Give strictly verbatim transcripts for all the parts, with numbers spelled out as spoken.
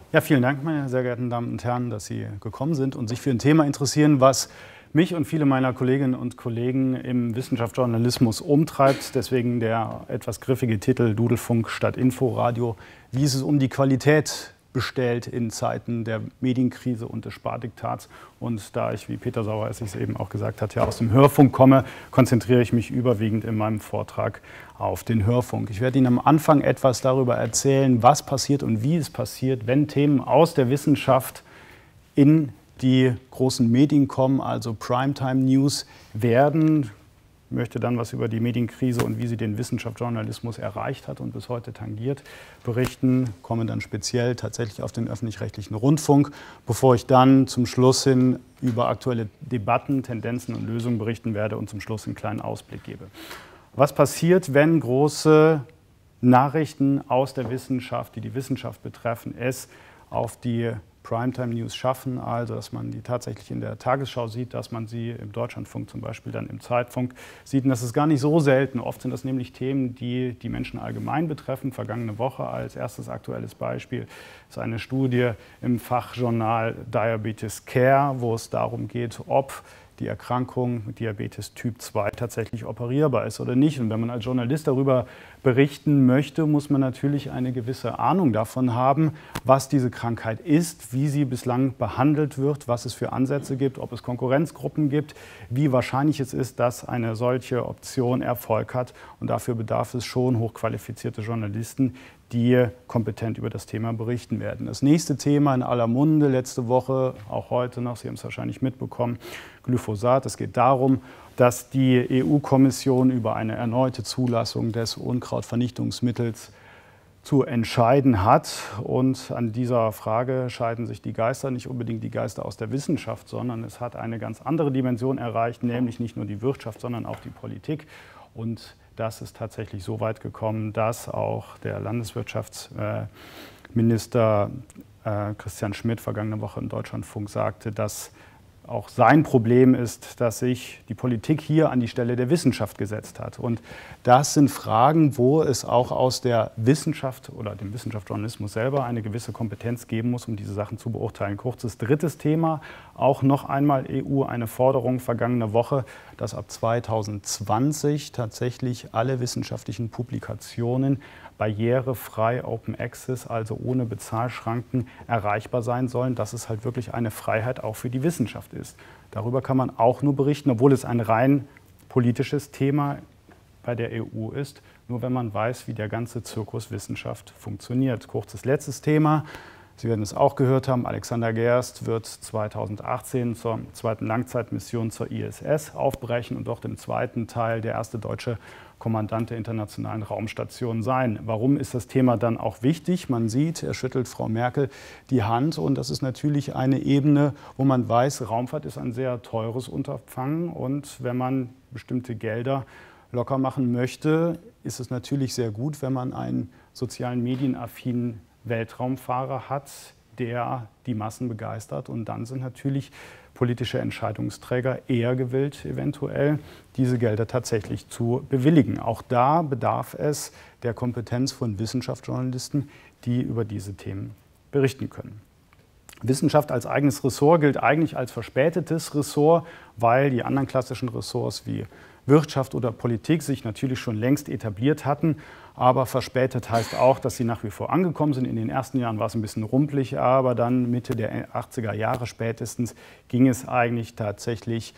Ja, vielen Dank, meine sehr geehrten Damen und Herren, dass Sie gekommen sind und sich für ein Thema interessieren, was mich und viele meiner Kolleginnen und Kollegen im Wissenschaftsjournalismus umtreibt. Deswegen der etwas griffige Titel Dudelfunk statt Inforadio, wie es um die Qualität bestellt in Zeiten der Medienkrise und des Spardiktats. Und da ich, wie Peter Sauer es sich eben auch gesagt hat, ja aus dem Hörfunk komme, konzentriere ich mich überwiegend in meinem Vortrag auf den Hörfunk. Ich werde Ihnen am Anfang etwas darüber erzählen, was passiert und wie es passiert, wenn Themen aus der Wissenschaft in die großen Medien kommen, also Primetime-News werden. Ich möchte dann was über die Medienkrise und wie sie den Wissenschaftsjournalismus erreicht hat und bis heute tangiert berichten, komme dann speziell tatsächlich auf den öffentlich-rechtlichen Rundfunk, bevor ich dann zum Schluss hin über aktuelle Debatten, Tendenzen und Lösungen berichten werde und zum Schluss einen kleinen Ausblick gebe. Was passiert, wenn große Nachrichten aus der Wissenschaft, die die Wissenschaft betreffen, es auf die Primetime-News schaffen, also dass man die tatsächlich in der Tagesschau sieht, dass man sie im Deutschlandfunk zum Beispiel dann im Zeitfunk sieht. Und das ist gar nicht so selten. Oft sind das nämlich Themen, die die Menschen allgemein betreffen. Vergangene Woche als erstes aktuelles Beispiel ist eine Studie im Fachjournal Diabetes Care, wo es darum geht, ob die Erkrankung mit Diabetes Typ zwei tatsächlich operierbar ist oder nicht. Und wenn man als Journalist darüber berichten möchte, muss man natürlich eine gewisse Ahnung davon haben, was diese Krankheit ist, wie sie bislang behandelt wird, was es für Ansätze gibt, ob es Konkurrenzgruppen gibt, wie wahrscheinlich es ist, dass eine solche Option Erfolg hat. Und dafür bedarf es schon hochqualifizierte Journalisten, die kompetent über das Thema berichten werden. Das nächste Thema in aller Munde, letzte Woche, auch heute noch, Sie haben es wahrscheinlich mitbekommen, Glyphosat. Es geht darum, dass die E U-Kommission über eine erneute Zulassung des Unkrautvernichtungsmittels zu entscheiden hat. Und an dieser Frage scheiden sich die Geister, nicht unbedingt die Geister aus der Wissenschaft, sondern es hat eine ganz andere Dimension erreicht, nämlich nicht nur die Wirtschaft, sondern auch die Politik. Und das ist tatsächlich so weit gekommen, dass auch der Landeswirtschaftsminister äh, Christian Schmidt vergangene Woche im Deutschlandfunk sagte, dass auch sein Problem ist, dass sich die Politik hier an die Stelle der Wissenschaft gesetzt hat. Und das sind Fragen, wo es auch aus der Wissenschaft oder dem Wissenschaftsjournalismus selber eine gewisse Kompetenz geben muss, um diese Sachen zu beurteilen. Kurzes drittes Thema, auch noch einmal E U, eine Forderung vergangene Woche, dass ab zweitausendzwanzig tatsächlich alle wissenschaftlichen Publikationen barrierefrei, Open Access, also ohne Bezahlschranken erreichbar sein sollen, dass es halt wirklich eine Freiheit auch für die Wissenschaft ist. Darüber kann man auch nur berichten, obwohl es ein rein politisches Thema bei der E U ist, nur wenn man weiß, wie der ganze Zirkus Wissenschaft funktioniert. Kurzes letztes Thema. Sie werden es auch gehört haben, Alexander Gerst wird zweitausendachtzehn zur zweiten Langzeitmission zur I S S aufbrechen und dort im zweiten Teil der erste deutsche Kommandant der Internationalen Raumstation sein. Warum ist das Thema dann auch wichtig? Man sieht, er schüttelt Frau Merkel die Hand und das ist natürlich eine Ebene, wo man weiß, Raumfahrt ist ein sehr teures Unterfangen und wenn man bestimmte Gelder locker machen möchte, ist es natürlich sehr gut, wenn man einen sozialen medienaffinen Weltraumfahrer hat, der die Massen begeistert. Und dann sind natürlich politische Entscheidungsträger eher gewillt, eventuell diese Gelder tatsächlich zu bewilligen. Auch da bedarf es der Kompetenz von Wissenschaftsjournalisten, die über diese Themen berichten können. Wissenschaft als eigenes Ressort gilt eigentlich als verspätetes Ressort, weil die anderen klassischen Ressorts wie Wirtschaft oder Politik sich natürlich schon längst etabliert hatten. Aber verspätet heißt auch, dass sie nach wie vor angekommen sind. In den ersten Jahren war es ein bisschen rumpelig, aber dann Mitte der achtziger Jahre spätestens ging es eigentlich tatsächlich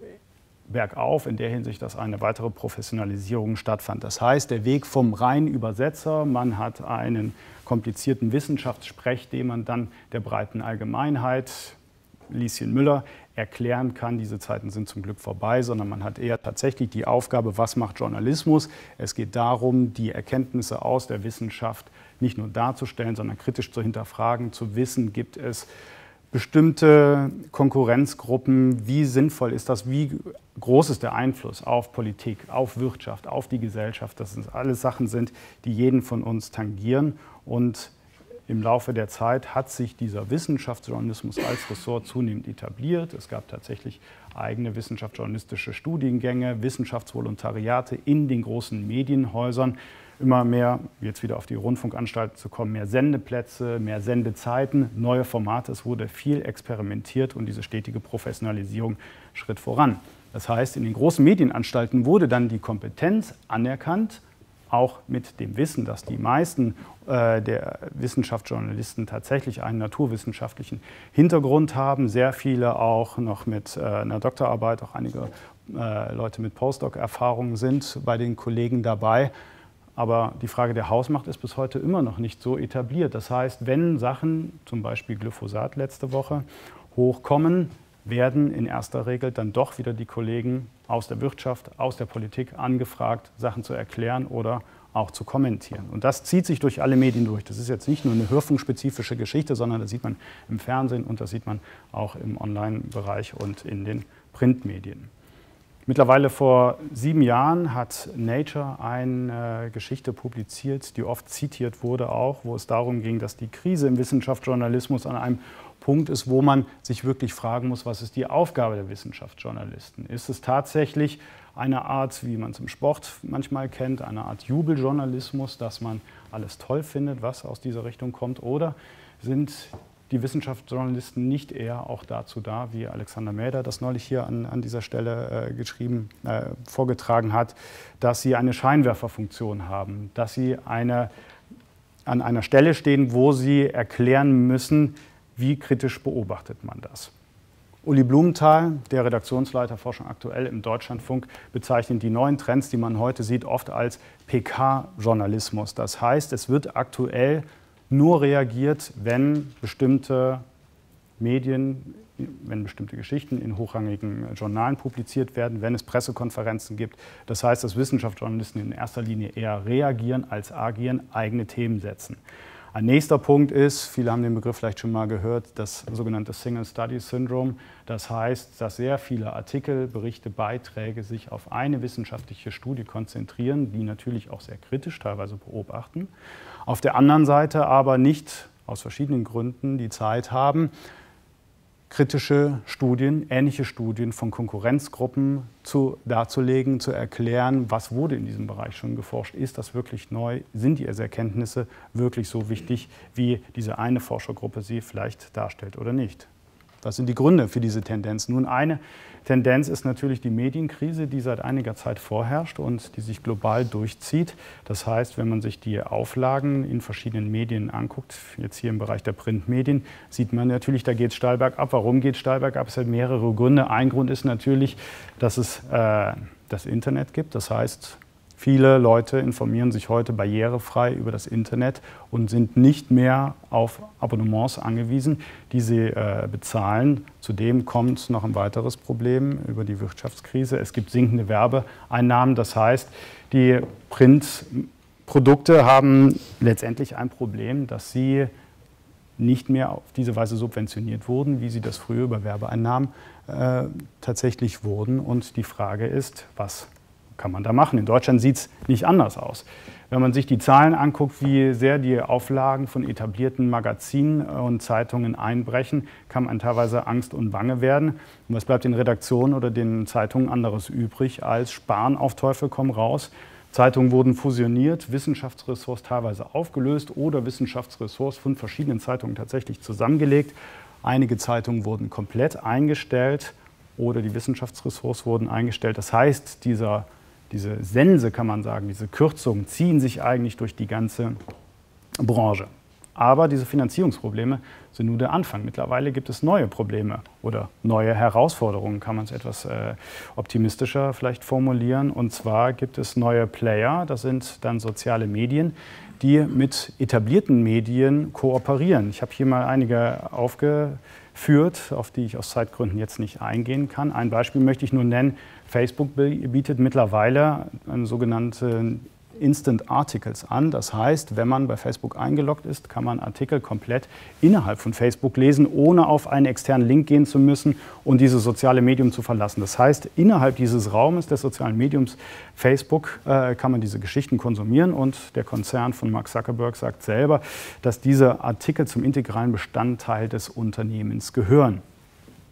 bergauf, in der Hinsicht, dass eine weitere Professionalisierung stattfand. Das heißt, der Weg vom reinen Übersetzer, man hat einen komplizierten Wissenschaftssprech, den man dann der breiten Allgemeinheit, Lieschen Müller, erklären kann. Diese Zeiten sind zum Glück vorbei, sondern man hat eher tatsächlich die Aufgabe, was macht Journalismus? Es geht darum, die Erkenntnisse aus der Wissenschaft nicht nur darzustellen, sondern kritisch zu hinterfragen, zu wissen, gibt es bestimmte Konkurrenzgruppen, wie sinnvoll ist das, wie groß ist der Einfluss auf Politik, auf Wirtschaft, auf die Gesellschaft. Das sind alles Sachen sind, die jeden von uns tangieren und im Laufe der Zeit hat sich dieser Wissenschaftsjournalismus als Ressort zunehmend etabliert. Es gab tatsächlich eigene wissenschaftsjournalistische Studiengänge, Wissenschaftsvolontariate in den großen Medienhäusern. immer mehr, jetzt wieder auf die Rundfunkanstalten zu kommen, mehr Sendeplätze, mehr Sendezeiten, neue Formate. Es wurde viel experimentiert und diese stetige Professionalisierung schritt voran. Das heißt, in den großen Medienanstalten wurde dann die Kompetenz anerkannt, auch mit dem Wissen, dass die meisten äh, der Wissenschaftsjournalisten tatsächlich einen naturwissenschaftlichen Hintergrund haben, sehr viele auch noch mit äh, einer Doktorarbeit, auch einige äh, Leute mit Postdoc-Erfahrungen sind bei den Kollegen dabei. Aber die Frage der Hausmacht ist bis heute immer noch nicht so etabliert. Das heißt, wenn Sachen, zum Beispiel Glyphosat letzte Woche, hochkommen, werden in erster Regel dann doch wieder die Kollegen aus der Wirtschaft, aus der Politik angefragt, Sachen zu erklären oder auch zu kommentieren. Und das zieht sich durch alle Medien durch. Das ist jetzt nicht nur eine hörfunkspezifische Geschichte, sondern das sieht man im Fernsehen und das sieht man auch im Online-Bereich und in den Printmedien. Mittlerweile vor sieben Jahren hat Nature eine Geschichte publiziert, die oft zitiert wurde auch, wo es darum ging, dass die Krise im Wissenschaftsjournalismus an einem Punkt ist, wo man sich wirklich fragen muss, was ist die Aufgabe der Wissenschaftsjournalisten? Ist es tatsächlich eine Art, wie man es im Sport manchmal kennt, eine Art Jubeljournalismus, dass man alles toll findet, was aus dieser Richtung kommt? Oder sind die Wissenschaftsjournalisten nicht eher auch dazu da, wie Alexander Mäder das neulich hier an, an dieser Stelle äh, geschrieben, äh, vorgetragen hat, dass sie eine Scheinwerferfunktion haben, dass sie eine, an einer Stelle stehen, wo sie erklären müssen, wie kritisch beobachtet man das. Uli Blumenthal, der Redaktionsleiter Forschung aktuell im Deutschlandfunk, bezeichnet die neuen Trends, die man heute sieht, oft als P K-Journalismus. Das heißt, es wird aktuell nur reagiert, wenn bestimmte Medien, wenn bestimmte Geschichten in hochrangigen Journalen publiziert werden, wenn es Pressekonferenzen gibt. Das heißt, dass Wissenschaftsjournalisten in erster Linie eher reagieren als agieren, eigene Themen setzen. Ein nächster Punkt ist, viele haben den Begriff vielleicht schon mal gehört, das sogenannte Single Study Syndrome. Das heißt, dass sehr viele Artikel, Berichte, Beiträge sich auf eine wissenschaftliche Studie konzentrieren, die natürlich auch sehr kritisch teilweise beobachten. Auf der anderen Seite aber nicht aus verschiedenen Gründen die Zeit haben, kritische Studien, ähnliche Studien von Konkurrenzgruppen zu, darzulegen, zu erklären, was wurde in diesem Bereich schon geforscht, ist das wirklich neu, sind die Erkenntnisse wirklich so wichtig, wie diese eine Forschergruppe sie vielleicht darstellt oder nicht. Was sind die Gründe für diese Tendenz? Nun, eine Tendenz ist natürlich die Medienkrise, die seit einiger Zeit vorherrscht und die sich global durchzieht. Das heißt, wenn man sich die Auflagen in verschiedenen Medien anguckt, jetzt hier im Bereich der Printmedien, sieht man natürlich, da geht es steil bergab. Warum geht es steil bergab? Es hat mehrere Gründe. Ein Grund ist natürlich, dass es äh, das Internet gibt. Das heißt, viele Leute informieren sich heute barrierefrei über das Internet und sind nicht mehr auf Abonnements angewiesen, die sie äh, bezahlen. Zudem kommt noch ein weiteres Problem über die Wirtschaftskrise. Es gibt sinkende Werbeeinnahmen. Das heißt, die Printprodukte haben letztendlich ein Problem, dass sie nicht mehr auf diese Weise subventioniert wurden, wie sie das früher über Werbeeinnahmen äh, tatsächlich wurden. Und die Frage ist, was kann man da machen? In Deutschland sieht es nicht anders aus. Wenn man sich die Zahlen anguckt, wie sehr die Auflagen von etablierten Magazinen und Zeitungen einbrechen, kann man teilweise Angst und Bange werden. Und was bleibt den Redaktionen oder den Zeitungen anderes übrig, als sparen auf Teufel komm raus? Zeitungen wurden fusioniert, Wissenschaftsressorts teilweise aufgelöst oder Wissenschaftsressorts von verschiedenen Zeitungen tatsächlich zusammengelegt. Einige Zeitungen wurden komplett eingestellt oder die Wissenschaftsressorts wurden eingestellt. Das heißt, dieser Diese Sense, kann man sagen, diese Kürzungen ziehen sich eigentlich durch die ganze Branche. Aber diese Finanzierungsprobleme sind nur der Anfang. Mittlerweile gibt es neue Probleme oder neue Herausforderungen, kann man es etwas äh, optimistischer vielleicht formulieren. Und zwar gibt es neue Player, das sind dann soziale Medien, die mit etablierten Medien kooperieren. Ich habe hier mal einige aufgeführt, auf die ich aus Zeitgründen jetzt nicht eingehen kann. Ein Beispiel möchte ich nur nennen. Facebook bietet mittlerweile eine sogenannte Instant Articles an. Das heißt, wenn man bei Facebook eingeloggt ist, kann man Artikel komplett innerhalb von Facebook lesen, ohne auf einen externen Link gehen zu müssen und dieses soziale Medium zu verlassen. Das heißt, innerhalb dieses Raumes des sozialen Mediums Facebook äh, kann man diese Geschichten konsumieren und der Konzern von Mark Zuckerberg sagt selber, dass diese Artikel zum integralen Bestandteil des Unternehmens gehören. Wenn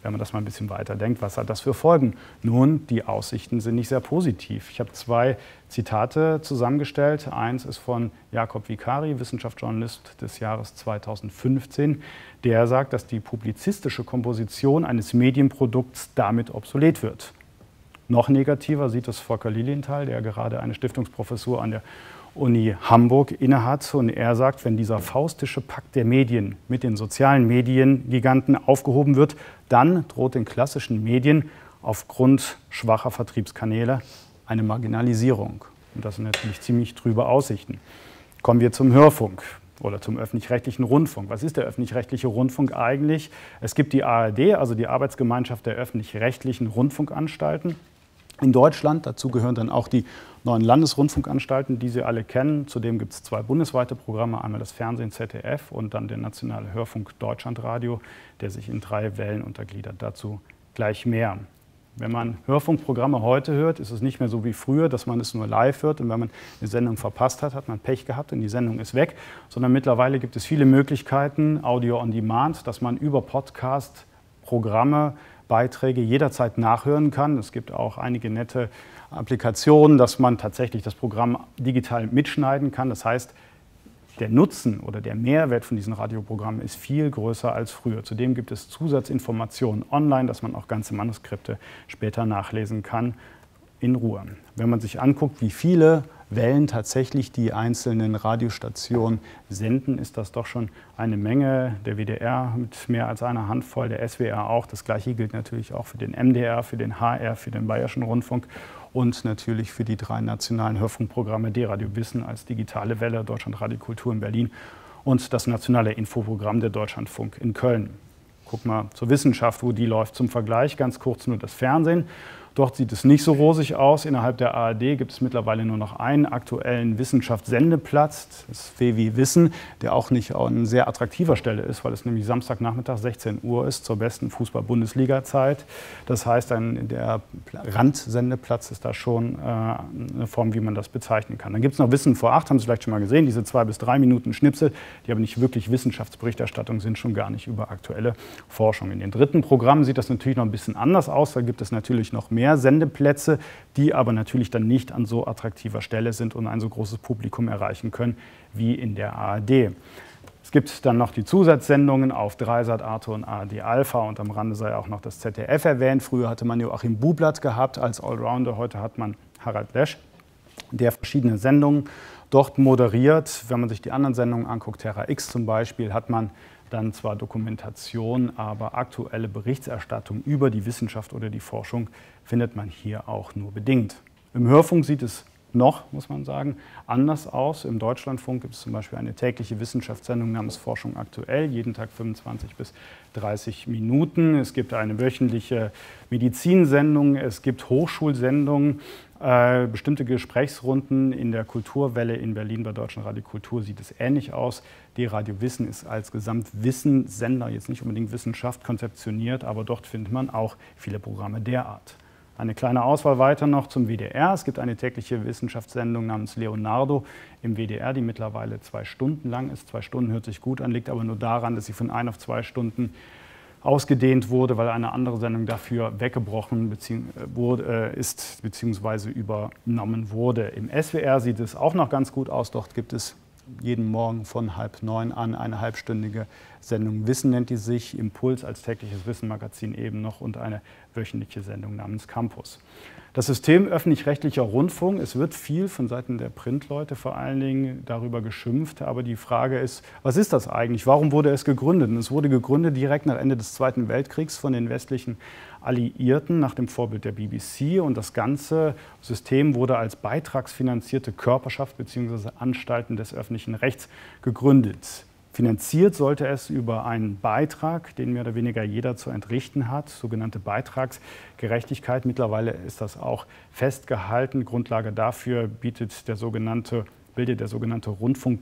wenn man das mal ein bisschen weiterdenkt, was hat das für Folgen? Nun, die Aussichten sind nicht sehr positiv. Ich habe zwei Zitate zusammengestellt. Eins ist von Jakob Vicari, Wissenschaftsjournalist des Jahres zweitausendfünfzehn. Der sagt, dass die publizistische Komposition eines Medienprodukts damit obsolet wird. Noch negativer sieht es Volker Lilienthal, der gerade eine Stiftungsprofessur an der Uni Hamburg innehat. Und er sagt, wenn dieser faustische Pakt der Medien mit den sozialen Mediengiganten aufgehoben wird, dann droht den klassischen Medien aufgrund schwacher Vertriebskanäle eine Marginalisierung. Und das sind natürlich ziemlich trübe Aussichten. Kommen wir zum Hörfunk oder zum öffentlich-rechtlichen Rundfunk. Was ist der öffentlich-rechtliche Rundfunk eigentlich? Es gibt die A R D, also die Arbeitsgemeinschaft der öffentlich-rechtlichen Rundfunkanstalten in Deutschland. Dazu gehören dann auch die neuen Landesrundfunkanstalten, die Sie alle kennen. Zudem gibt es zwei bundesweite Programme, einmal das Fernsehen Z D F und dann der nationale Hörfunk Deutschlandradio, der sich in drei Wellen untergliedert. Dazu gleich mehr. Wenn man Hörfunkprogramme heute hört, ist es nicht mehr so wie früher, dass man es nur live hört und wenn man eine Sendung verpasst hat, hat man Pech gehabt und die Sendung ist weg, sondern mittlerweile gibt es viele Möglichkeiten, Audio on Demand, dass man über Podcast, Programme, Beiträge jederzeit nachhören kann. Es gibt auch einige nette Applikationen, dass man tatsächlich das Programm digital mitschneiden kann. Das heißt, der Nutzen oder der Mehrwert von diesen Radioprogrammen ist viel größer als früher. Zudem gibt es Zusatzinformationen online, dass man auch ganze Manuskripte später nachlesen kann in Ruhe. Wenn man sich anguckt, wie viele Wellen tatsächlich die einzelnen Radiostationen senden, ist das doch schon eine Menge. Der W D R mit mehr als einer Handvoll, der S W R auch. Das Gleiche gilt natürlich auch für den M D R, für den H R, für den Bayerischen Rundfunk und natürlich für die drei nationalen Hörfunkprogramme D-Radio Wissen als digitale Welle, Deutschlandradio Kultur in Berlin und das nationale Infoprogramm der Deutschlandfunk in Köln. Guck mal zur Wissenschaft, wo die läuft. Zum Vergleich ganz kurz nur das Fernsehen. Dort sieht es nicht so rosig aus. Innerhalb der A R D gibt es mittlerweile nur noch einen aktuellen Wissenschaftssendeplatz, das W W Wissen, der auch nicht an sehr attraktiver Stelle ist, weil es nämlich Samstagnachmittag sechzehn Uhr ist, zur besten Fußball-Bundesliga-Zeit. Das heißt, ein, der Randsendeplatz ist da schon äh, eine Form, wie man das bezeichnen kann. Dann gibt es noch Wissen vor acht, haben Sie vielleicht schon mal gesehen, diese zwei bis drei Minuten Schnipsel, die aber nicht wirklich Wissenschaftsberichterstattung sind, schon gar nicht über aktuelle Forschung. In den dritten Programmen sieht das natürlich noch ein bisschen anders aus. Da gibt es natürlich noch mehr Sendeplätze, die aber natürlich dann nicht an so attraktiver Stelle sind und ein so großes Publikum erreichen können wie in der A R D. Es gibt dann noch die Zusatzsendungen auf Dreisat, Arte und A R D Alpha und am Rande sei auch noch das Z D F erwähnt. Früher hatte man Joachim Bublatt gehabt als Allrounder, heute hat man Harald Lesch, der verschiedene Sendungen dort moderiert. Wenn man sich die anderen Sendungen anguckt, Terra X zum Beispiel, hat man dann zwar Dokumentation, aber aktuelle Berichterstattung über die Wissenschaft oder die Forschung findet man hier auch nur bedingt. Im Hörfunk sieht es noch, muss man sagen, anders aus. Im Deutschlandfunk gibt es zum Beispiel eine tägliche Wissenschaftssendung namens Forschung aktuell, jeden Tag fünfundzwanzig bis dreißig Minuten. Es gibt eine wöchentliche Medizinsendung, es gibt Hochschulsendungen, äh, bestimmte Gesprächsrunden. In der Kulturwelle in Berlin bei Deutschlandradio Kultur sieht es ähnlich aus. D-Radio Wissen ist als Gesamtwissenssender, jetzt nicht unbedingt Wissenschaft, konzeptioniert, aber dort findet man auch viele Programme der Art. Eine kleine Auswahl weiter noch zum W D R. Es gibt eine tägliche Wissenschaftssendung namens Leonardo im W D R, die mittlerweile zwei Stunden lang ist. Zwei Stunden hört sich gut an, liegt aber nur daran, dass sie von ein auf zwei Stunden ausgedehnt wurde, weil eine andere Sendung dafür weggebrochen bezieh wurde, äh, ist bzw. übernommen wurde. Im S W R sieht es auch noch ganz gut aus. Dort gibt es jeden Morgen von halb neun an eine halbstündige Sendung Wissen nennt die sich, Impuls als tägliches Wissenmagazin eben noch und eine wöchentliche Sendung namens Campus. Das System öffentlich-rechtlicher Rundfunk, es wird viel von Seiten der Printleute vor allen Dingen darüber geschimpft, aber die Frage ist, was ist das eigentlich? Warum wurde es gegründet? Und es wurde gegründet direkt nach Ende des Zweiten Weltkriegs von den westlichen Alliierten nach dem Vorbild der B B C und das ganze System wurde als beitragsfinanzierte Körperschaft bzw. Anstalten des öffentlichen Rechts gegründet. Finanziert sollte es über einen Beitrag, den mehr oder weniger jeder zu entrichten hat, sogenannte Beitragsgerechtigkeit. Mittlerweile ist das auch festgehalten. Grundlage dafür bietet der sogenannte, bildet der sogenannte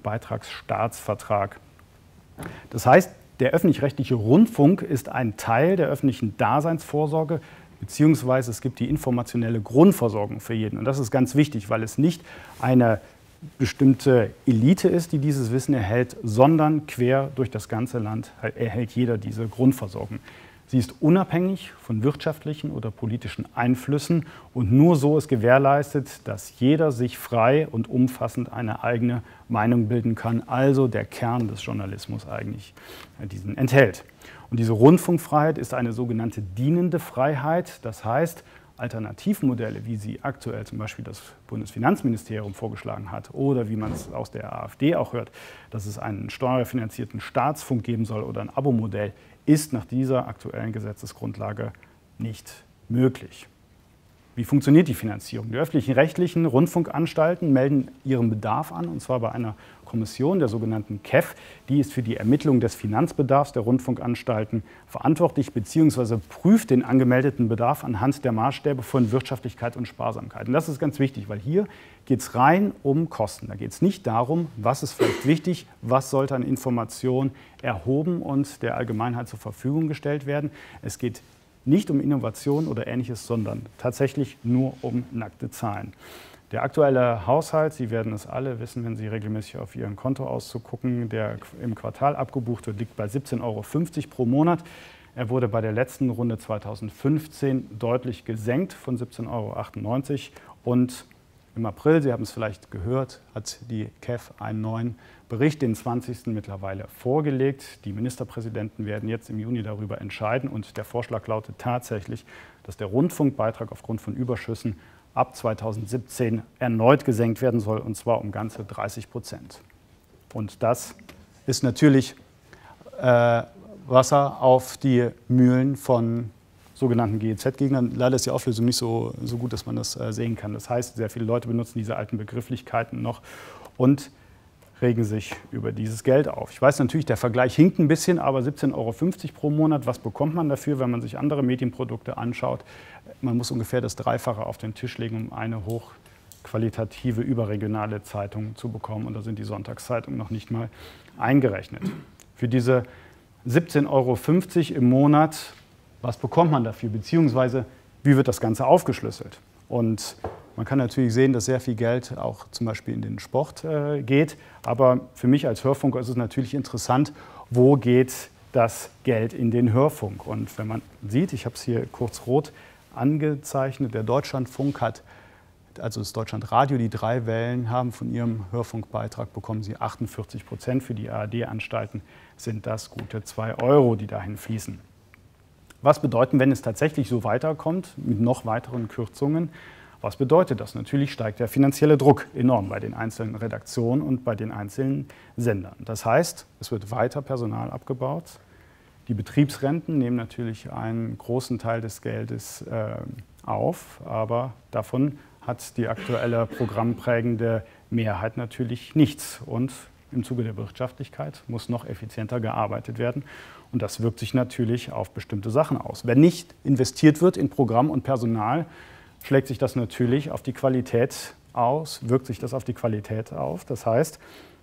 Rundfunkbeitragsstaatsvertrag. Das heißt, der öffentlich-rechtliche Rundfunk ist ein Teil der öffentlichen Daseinsvorsorge, beziehungsweise es gibt die informationelle Grundversorgung für jeden. Und das ist ganz wichtig, weil es nicht eine bestimmte Elite ist, die dieses Wissen erhält, sondern quer durch das ganze Land erhält jeder diese Grundversorgung. Sie ist unabhängig von wirtschaftlichen oder politischen Einflüssen und nur so ist gewährleistet, dass jeder sich frei und umfassend eine eigene Meinung bilden kann, also der Kern des Journalismus eigentlich diesen enthält. Und diese Rundfunkfreiheit ist eine sogenannte dienende Freiheit, das heißt, Alternativmodelle, wie sie aktuell zum Beispiel das Bundesfinanzministerium vorgeschlagen hat oder wie man es aus der AfD auch hört, dass es einen steuerfinanzierten Staatsfunk geben soll oder ein Abo-Modell, ist nach dieser aktuellen Gesetzesgrundlage nicht möglich. Wie funktioniert die Finanzierung? Die öffentlichen rechtlichen Rundfunkanstalten melden ihren Bedarf an, und zwar bei einer Kommission, der sogenannten K E F. Die ist für die Ermittlung des Finanzbedarfs der Rundfunkanstalten verantwortlich bzw. prüft den angemeldeten Bedarf anhand der Maßstäbe von Wirtschaftlichkeit und Sparsamkeit. Und das ist ganz wichtig, weil hier geht es rein um Kosten. Da geht es nicht darum, was ist vielleicht wichtig, was sollte an Informationen erhoben und der Allgemeinheit zur Verfügung gestellt werden. Es geht nicht um Innovation oder Ähnliches, sondern tatsächlich nur um nackte Zahlen. Der aktuelle Haushalt, Sie werden es alle wissen, wenn Sie regelmäßig auf Ihren Kontoauszug gucken, der im Quartal abgebucht wird, liegt bei siebzehn Euro fünfzig pro Monat. Er wurde bei der letzten Runde zweitausendfünfzehn deutlich gesenkt von siebzehn Euro achtundneunzig und im April, Sie haben es vielleicht gehört, hat die K E F einen neuen Bericht, den zwanzigsten mittlerweile vorgelegt. Die Ministerpräsidenten werden jetzt im Juni darüber entscheiden und der Vorschlag lautet tatsächlich, dass der Rundfunkbeitrag aufgrund von Überschüssen ab zweitausendsiebzehn erneut gesenkt werden soll, und zwar um ganze dreißig Prozent. Und das ist natürlich äh, Wasser auf die Mühlen von sogenannten G E Z-Gegnern. Leider ist die Auflösung nicht so, so gut, dass man das äh, sehen kann. Das heißt, sehr viele Leute benutzen diese alten Begrifflichkeiten noch und regen sich über dieses Geld auf. Ich weiß natürlich, der Vergleich hinkt ein bisschen, aber siebzehn Euro fünfzig pro Monat, was bekommt man dafür, wenn man sich andere Medienprodukte anschaut? Man muss ungefähr das Dreifache auf den Tisch legen, um eine hochqualitative überregionale Zeitung zu bekommen. Und da sind die Sonntagszeitungen noch nicht mal eingerechnet. Für diese siebzehn Euro fünfzig im Monat, was bekommt man dafür? Beziehungsweise, wie wird das Ganze aufgeschlüsselt? Und man kann natürlich sehen, dass sehr viel Geld auch zum Beispiel in den Sport äh, geht. Aber für mich als Hörfunker ist es natürlich interessant, wo geht das Geld in den Hörfunk? Und wenn man sieht, ich habe es hier kurz rot angezeichnet, der Deutschlandfunk hat, also das Deutschlandradio, die drei Wellen haben von ihrem Hörfunkbeitrag, bekommen sie achtundvierzig Prozent. Für die A R D-Anstalten sind das gute zwei Euro, die dahin fließen. Was bedeutet, wenn es tatsächlich so weiterkommt, mit noch weiteren Kürzungen? Was bedeutet das? Natürlich steigt der finanzielle Druck enorm bei den einzelnen Redaktionen und bei den einzelnen Sendern. Das heißt, es wird weiter Personal abgebaut. Die Betriebsrenten nehmen natürlich einen großen Teil des Geldes äh, auf, aber davon hat die aktuelle programmprägende Mehrheit natürlich nichts. Und im Zuge der Wirtschaftlichkeit muss noch effizienter gearbeitet werden. Und das wirkt sich natürlich auf bestimmte Sachen aus. Wenn nicht investiert wird in Programm und Personal, schlägt sich das natürlich auf die Qualität aus, wirkt sich das auf die Qualität auf. Das heißt,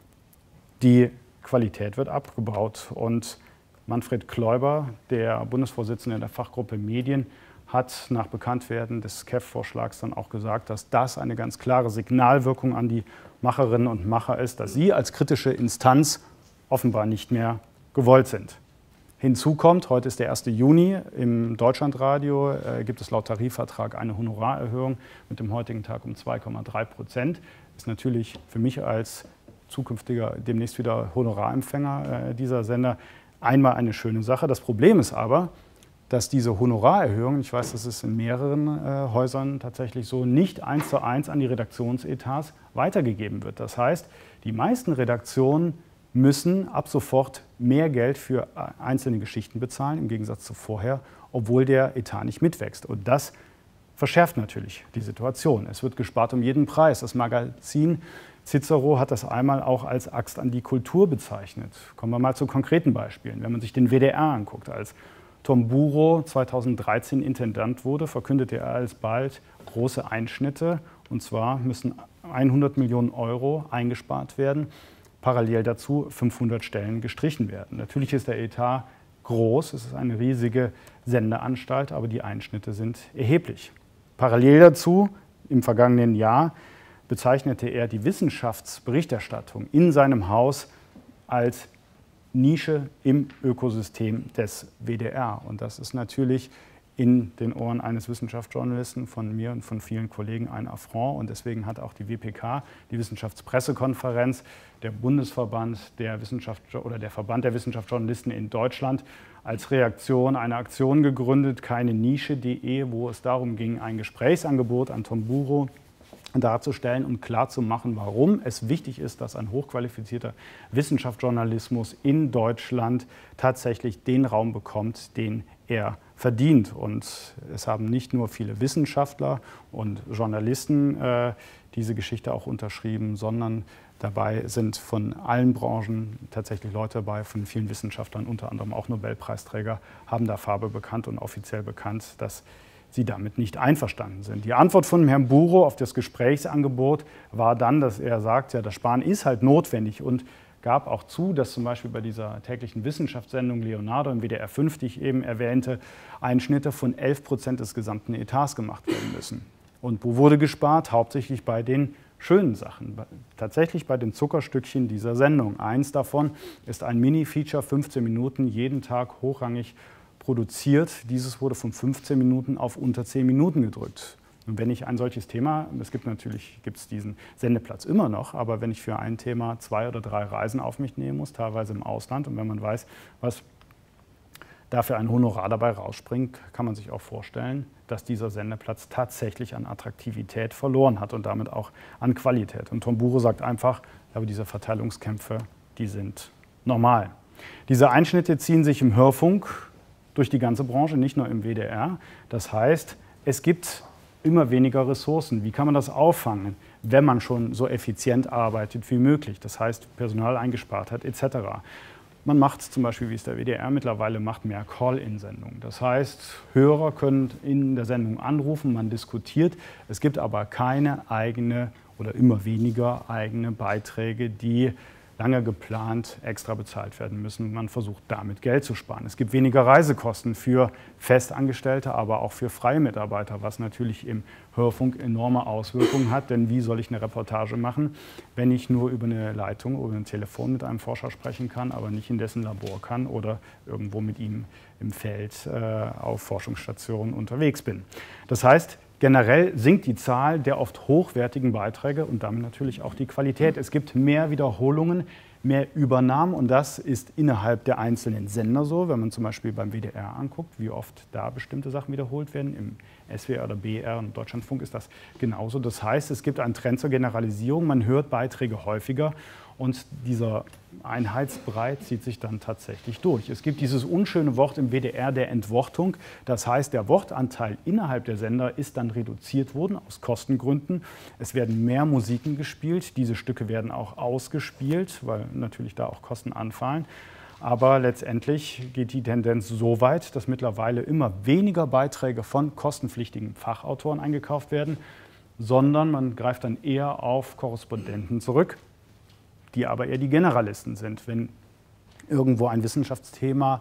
die Qualität wird abgebaut. Und Manfred Kläuber, der Bundesvorsitzende der Fachgruppe Medien, hat nach Bekanntwerden des K E F-Vorschlags dann auch gesagt, dass das eine ganz klare Signalwirkung an die Macherinnen und Macher ist, dass sie als kritische Instanz offenbar nicht mehr gewollt sind. Hinzu kommt, heute ist der erste Juni, im Deutschlandradio äh, gibt es laut Tarifvertrag eine Honorarerhöhung mit dem heutigen Tag um zwei Komma drei Prozent. Ist natürlich für mich als zukünftiger, demnächst wieder Honorarempfänger äh, dieser Sender einmal eine schöne Sache. Das Problem ist aber, dass diese Honorarerhöhung, ich weiß, das ist in mehreren äh, Häusern tatsächlich so, nicht eins zu eins an die Redaktionsetats weitergegeben wird. Das heißt, die meisten Redaktionen müssen ab sofort mehr Geld für einzelne Geschichten bezahlen, im Gegensatz zu vorher, obwohl der Etat nicht mitwächst. Und das verschärft natürlich die Situation. Es wird gespart um jeden Preis. Das Magazin Cicero hat das einmal auch als Axt an die Kultur bezeichnet. Kommen wir mal zu konkreten Beispielen. Wenn man sich den W D R anguckt, als Tom Buro zweitausenddreizehn Intendant wurde, verkündete er alsbald große Einschnitte. Und zwar müssen hundert Millionen Euro eingespart werden. Parallel dazu fünfhundert Stellen gestrichen werden. Natürlich ist der Etat groß, es ist eine riesige Sendeanstalt, aber die Einschnitte sind erheblich. Parallel dazu, im vergangenen Jahr, bezeichnete er die Wissenschaftsberichterstattung in seinem Haus als Nische im Ökosystem des W D R. Und das ist natürlich in den Ohren eines Wissenschaftsjournalisten von mir und von vielen Kollegen ein Affront. Und deswegen hat auch die W P K, die Wissenschaftspressekonferenz, der Bundesverband der Wissenschaft oder der Verband der Wissenschaftsjournalisten in Deutschland als Reaktion eine Aktion gegründet, keine Nische punkt de, wo es darum ging, ein Gesprächsangebot an Tomburo darzustellen und klarzumachen, warum es wichtig ist, dass ein hochqualifizierter Wissenschaftsjournalismus in Deutschland tatsächlich den Raum bekommt, den er verdient. Und es haben nicht nur viele Wissenschaftler und Journalisten äh, diese Geschichte auch unterschrieben, sondern dabei sind von allen Branchen tatsächlich Leute dabei, von vielen Wissenschaftlern, unter anderem auch Nobelpreisträger, haben da Farbe bekannt und offiziell bekannt, dass sie damit nicht einverstanden sind. Die Antwort von Herrn Buro auf das Gesprächsangebot war dann, dass er sagt, ja, das Sparen ist halt notwendig und gab auch zu, dass zum Beispiel bei dieser täglichen Wissenschaftssendung Leonardo im W D R fünf, die ich eben erwähnte, Einschnitte von elf Prozent des gesamten Etats gemacht werden müssen. Und wo wurde gespart? Hauptsächlich bei den schönen Sachen, tatsächlich bei den Zuckerstückchen dieser Sendung. Eins davon ist ein Mini-Feature, fünfzehn Minuten, jeden Tag hochrangig produziert. Dieses wurde von fünfzehn Minuten auf unter zehn Minuten gedrückt. Und wenn ich ein solches Thema, es gibt natürlich gibt's diesen Sendeplatz immer noch, aber wenn ich für ein Thema zwei oder drei Reisen auf mich nehmen muss, teilweise im Ausland, und wenn man weiß, was dafür ein Honorar dabei rausspringt, kann man sich auch vorstellen, dass dieser Sendeplatz tatsächlich an Attraktivität verloren hat und damit auch an Qualität. Und Tomburo sagt einfach, aber diese Verteilungskämpfe, die sind normal. Diese Einschnitte ziehen sich im Hörfunk durch die ganze Branche, nicht nur im W D R. Das heißt, es gibt immer weniger Ressourcen. Wie kann man das auffangen, wenn man schon so effizient arbeitet wie möglich? Das heißt, Personal eingespart hat et cetera. Man macht zum Beispiel, wie es der W D R mittlerweile macht, mehr Call-in-Sendungen. Das heißt, Hörer können in der Sendung anrufen, man diskutiert. Es gibt aber keine eigene oder immer weniger eigene Beiträge, die lange geplant extra bezahlt werden müssen. Man versucht damit Geld zu sparen. Es gibt weniger Reisekosten für Festangestellte, aber auch für freie Mitarbeiter, was natürlich im Hörfunk enorme Auswirkungen hat. Denn wie soll ich eine Reportage machen, wenn ich nur über eine Leitung oder ein Telefon mit einem Forscher sprechen kann, aber nicht in dessen Labor kann oder irgendwo mit ihm im Feld äh, auf Forschungsstationen unterwegs bin. Das heißt, generell sinkt die Zahl der oft hochwertigen Beiträge und damit natürlich auch die Qualität. Es gibt mehr Wiederholungen, mehr Übernahmen und das ist innerhalb der einzelnen Sender so. Wenn man zum Beispiel beim W D R anguckt, wie oft da bestimmte Sachen wiederholt werden, im S W R oder B R und Deutschlandfunk ist das genauso. Das heißt, es gibt einen Trend zur Generalisierung, man hört Beiträge häufiger und dieser Einheitsbrei zieht sich dann tatsächlich durch. Es gibt dieses unschöne Wort im W D R der Entwortung. Das heißt, der Wortanteil innerhalb der Sender ist dann reduziert worden aus Kostengründen. Es werden mehr Musiken gespielt. Diese Stücke werden auch ausgespielt, weil natürlich da auch Kosten anfallen. Aber letztendlich geht die Tendenz so weit, dass mittlerweile immer weniger Beiträge von kostenpflichtigen Fachautoren eingekauft werden, sondern man greift dann eher auf Korrespondenten zurück, die aber eher die Generalisten sind. Wenn irgendwo ein Wissenschaftsthema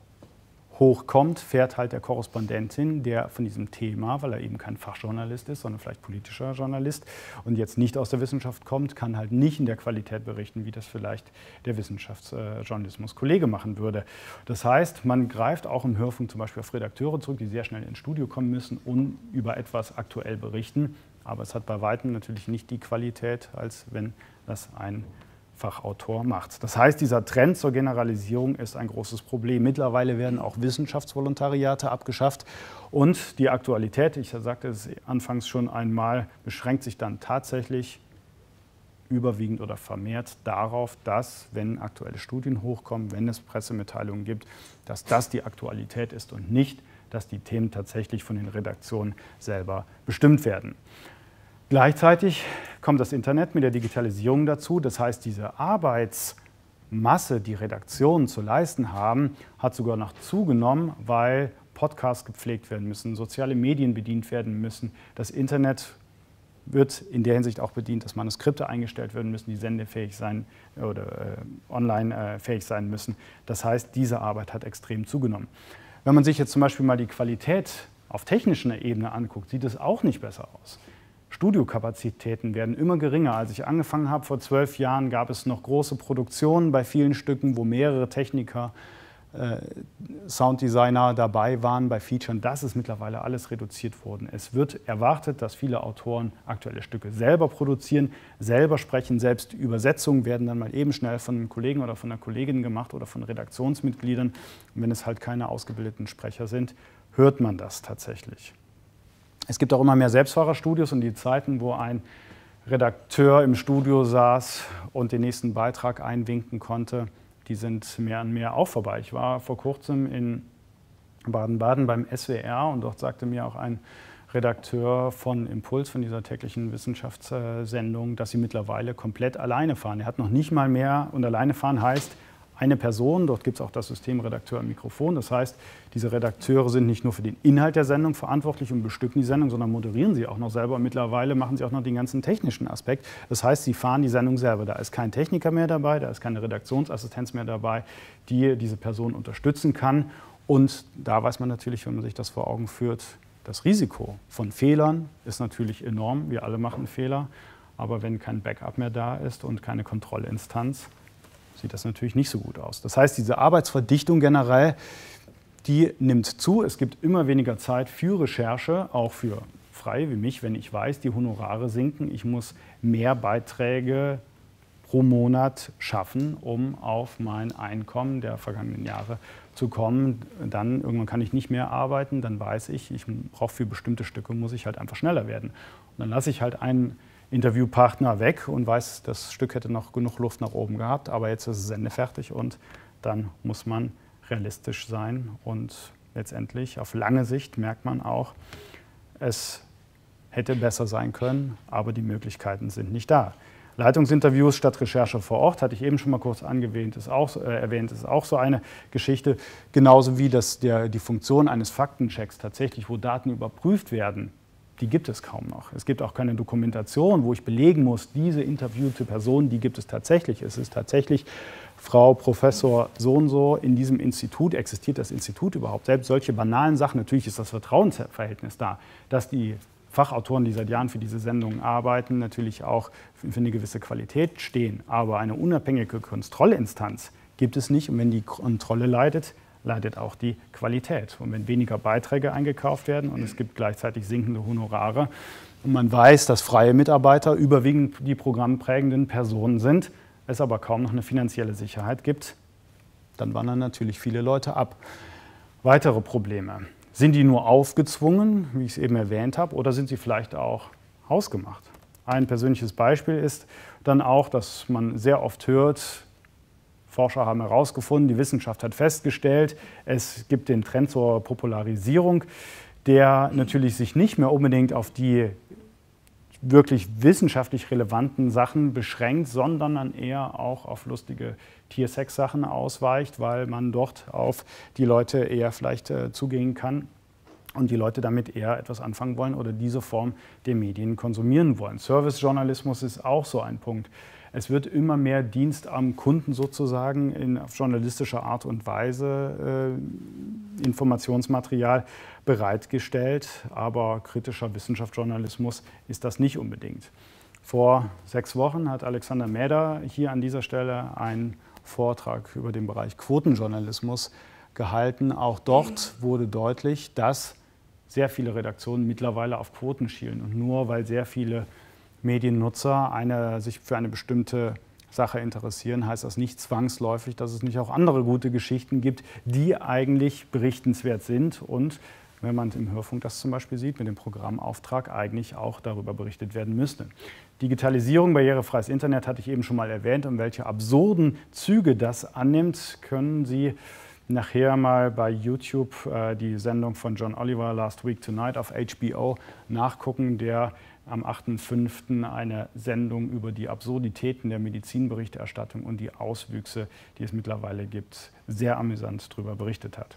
hochkommt, fährt halt der Korrespondent hin, der von diesem Thema, weil er eben kein Fachjournalist ist, sondern vielleicht politischer Journalist und jetzt nicht aus der Wissenschaft kommt, kann halt nicht in der Qualität berichten, wie das vielleicht der Wissenschaftsjournalismus-Kollege machen würde. Das heißt, man greift auch im Hörfunk zum Beispiel auf Redakteure zurück, die sehr schnell ins Studio kommen müssen und über etwas aktuell berichten. Aber es hat bei weitem natürlich nicht die Qualität, als wenn das ein Fachautor macht. Das heißt, dieser Trend zur Generalisierung ist ein großes Problem. Mittlerweile werden auch Wissenschaftsvolontariate abgeschafft und die Aktualität, ich sagte es anfangs schon einmal, beschränkt sich dann tatsächlich überwiegend oder vermehrt darauf, dass, wenn aktuelle Studien hochkommen, wenn es Pressemitteilungen gibt, dass das die Aktualität ist und nicht, dass die Themen tatsächlich von den Redaktionen selber bestimmt werden. Gleichzeitig kommt das Internet mit der Digitalisierung dazu. Das heißt, diese Arbeitsmasse, die Redaktionen zu leisten haben, hat sogar noch zugenommen, weil Podcasts gepflegt werden müssen, soziale Medien bedient werden müssen. Das Internet wird in der Hinsicht auch bedient, dass Manuskripte eingestellt werden müssen, die sendefähig sein oder äh, online äh, fähig sein müssen. Das heißt, diese Arbeit hat extrem zugenommen. Wenn man sich jetzt zum Beispiel mal die Qualität auf technischer Ebene anguckt, sieht es auch nicht besser aus. Studiokapazitäten werden immer geringer. Als ich angefangen habe, vor zwölf Jahren, gab es noch große Produktionen bei vielen Stücken, wo mehrere Techniker, äh, Sounddesigner dabei waren bei Featuren. Das ist mittlerweile alles reduziert worden. Es wird erwartet, dass viele Autoren aktuelle Stücke selber produzieren, selber sprechen, selbst Übersetzungen werden dann mal eben schnell von einem Kollegen oder von einer Kollegin gemacht oder von Redaktionsmitgliedern. Und wenn es halt keine ausgebildeten Sprecher sind, hört man das tatsächlich. Es gibt auch immer mehr Selbstfahrerstudios und die Zeiten, wo ein Redakteur im Studio saß und den nächsten Beitrag einwinken konnte, die sind mehr und mehr auch vorbei. Ich war vor kurzem in Baden-Baden beim S W R und dort sagte mir auch ein Redakteur von Impuls, von dieser täglichen Wissenschaftssendung, dass sie mittlerweile komplett alleine fahren. Er hat noch nicht mal mehr, und alleine fahren heißt, eine Person, dort gibt es auch das System Redakteur am Mikrofon. Das heißt, diese Redakteure sind nicht nur für den Inhalt der Sendung verantwortlich und bestücken die Sendung, sondern moderieren sie auch noch selber. Und mittlerweile machen sie auch noch den ganzen technischen Aspekt. Das heißt, sie fahren die Sendung selber. Da ist kein Techniker mehr dabei, da ist keine Redaktionsassistenz mehr dabei, die diese Person unterstützen kann. Und da weiß man natürlich, wenn man sich das vor Augen führt, das Risiko von Fehlern ist natürlich enorm. Wir alle machen Fehler. Aber wenn kein Backup mehr da ist und keine Kontrollinstanz, sieht das natürlich nicht so gut aus. Das heißt, diese Arbeitsverdichtung generell, die nimmt zu. Es gibt immer weniger Zeit für Recherche, auch für Freie wie mich, wenn ich weiß, die Honorare sinken. Ich muss mehr Beiträge pro Monat schaffen, um auf mein Einkommen der vergangenen Jahre zu kommen. Dann irgendwann kann ich nicht mehr arbeiten, dann weiß ich, ich brauche für bestimmte Stücke, muss ich halt einfach schneller werden. Und dann lasse ich halt einen Interviewpartner weg und weiß, das Stück hätte noch genug Luft nach oben gehabt, aber jetzt ist es sendefertig und dann muss man realistisch sein und letztendlich auf lange Sicht merkt man auch, es hätte besser sein können, aber die Möglichkeiten sind nicht da. Leitungsinterviews statt Recherche vor Ort, hatte ich eben schon mal kurz angewähnt, ist auch, äh, erwähnt, ist auch so eine Geschichte, genauso wie das der, die Funktion eines Faktenchecks tatsächlich, wo Daten überprüft werden, die gibt es kaum noch. Es gibt auch keine Dokumentation, wo ich belegen muss, diese interviewte Person, die gibt es tatsächlich. Es ist tatsächlich Frau Professor so und so in diesem Institut. Existiert das Institut überhaupt? Selbst solche banalen Sachen, natürlich ist das Vertrauensverhältnis da, dass die Fachautoren, die seit Jahren für diese Sendungen arbeiten, natürlich auch für eine gewisse Qualität stehen. Aber eine unabhängige Kontrollinstanz gibt es nicht. Und wenn die Kontrolle leidet, leidet auch die Qualität. Und wenn weniger Beiträge eingekauft werden und es gibt gleichzeitig sinkende Honorare und man weiß, dass freie Mitarbeiter überwiegend die programmprägenden Personen sind, es aber kaum noch eine finanzielle Sicherheit gibt, dann wandern natürlich viele Leute ab. Weitere Probleme. Sind die nur aufgezwungen, wie ich es eben erwähnt habe, oder sind sie vielleicht auch hausgemacht? Ein persönliches Beispiel ist dann auch, dass man sehr oft hört, Forscher haben herausgefunden, die Wissenschaft hat festgestellt, es gibt den Trend zur Popularisierung, der natürlich sich nicht mehr unbedingt auf die wirklich wissenschaftlich relevanten Sachen beschränkt, sondern dann eher auch auf lustige Tiersex-Sachen ausweicht, weil man dort auf die Leute eher vielleicht äh, zugehen kann und die Leute damit eher etwas anfangen wollen oder diese Form der Medien konsumieren wollen. Servicejournalismus ist auch so ein Punkt. Es wird immer mehr Dienst am Kunden sozusagen in auf journalistische Art und Weise äh, Informationsmaterial bereitgestellt, aber kritischer Wissenschaftsjournalismus ist das nicht unbedingt. Vor sechs Wochen hat Alexander Mäder hier an dieser Stelle einen Vortrag über den Bereich Quotenjournalismus gehalten. Auch dort wurde deutlich, dass sehr viele Redaktionen mittlerweile auf Quoten schielen und nur weil sehr viele Mediennutzer eine, sich für eine bestimmte Sache interessieren, heißt das nicht zwangsläufig, dass es nicht auch andere gute Geschichten gibt, die eigentlich berichtenswert sind und, wenn man im Hörfunk das zum Beispiel sieht, mit dem Programmauftrag eigentlich auch darüber berichtet werden müsste. Digitalisierung, barrierefreies Internet hatte ich eben schon mal erwähnt und welche absurden Züge das annimmt, können Sie nachher mal bei YouTube äh, die Sendung von John Oliver, Last Week Tonight auf H B O, nachgucken, der am achten fünften eine Sendung über die Absurditäten der Medizinberichterstattung und die Auswüchse, die es mittlerweile gibt, sehr amüsant darüber berichtet hat.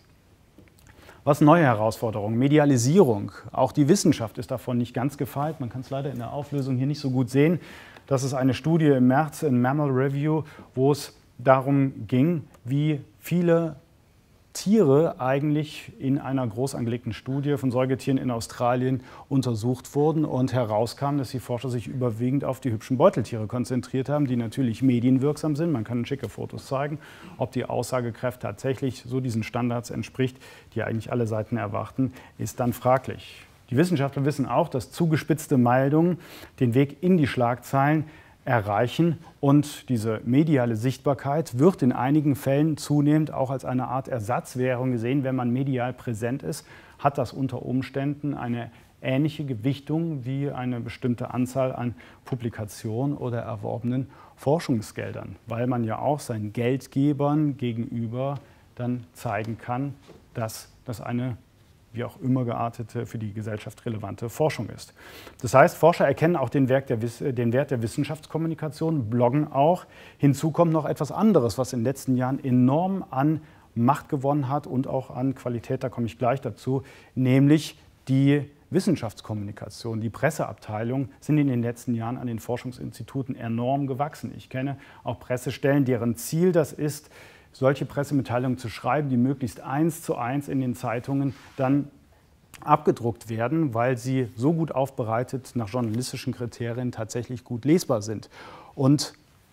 Was neue Herausforderungen? Medialisierung. Auch die Wissenschaft ist davon nicht ganz gefeit. Man kann es leider in der Auflösung hier nicht so gut sehen. Das ist eine Studie im März in Mammal Review, wo es darum ging, wie viele Tiere eigentlich in einer groß angelegten Studie von Säugetieren in Australien untersucht wurden und herauskam, dass die Forscher sich überwiegend auf die hübschen Beuteltiere konzentriert haben, die natürlich medienwirksam sind. Man kann schicke Fotos zeigen. Ob die Aussagekraft tatsächlich so diesen Standards entspricht, die eigentlich alle Seiten erwarten, ist dann fraglich. Die Wissenschaftler wissen auch, dass zugespitzte Meldungen den Weg in die Schlagzeilen erreichen und diese mediale Sichtbarkeit wird in einigen Fällen zunehmend auch als eine Art Ersatzwährung gesehen. Wenn man medial präsent ist, hat das unter Umständen eine ähnliche Gewichtung wie eine bestimmte Anzahl an Publikationen oder erworbenen Forschungsgeldern, weil man ja auch seinen Geldgebern gegenüber dann zeigen kann, dass das eine wie auch immer geartete, für die Gesellschaft relevante Forschung ist. Das heißt, Forscher erkennen auch den Wert der, den Wert der Wissenschaftskommunikation, bloggen auch. Hinzu kommt noch etwas anderes, was in den letzten Jahren enorm an Macht gewonnen hat und auch an Qualität, da komme ich gleich dazu, nämlich die Wissenschaftskommunikation. Die Presseabteilungen sind in den letzten Jahren an den Forschungsinstituten enorm gewachsen. Ich kenne auch Pressestellen, deren Ziel das ist, solche Pressemitteilungen zu schreiben, die möglichst eins zu eins in den Zeitungen dann abgedruckt werden, weil sie so gut aufbereitet nach journalistischen Kriterien tatsächlich gut lesbar sind. Und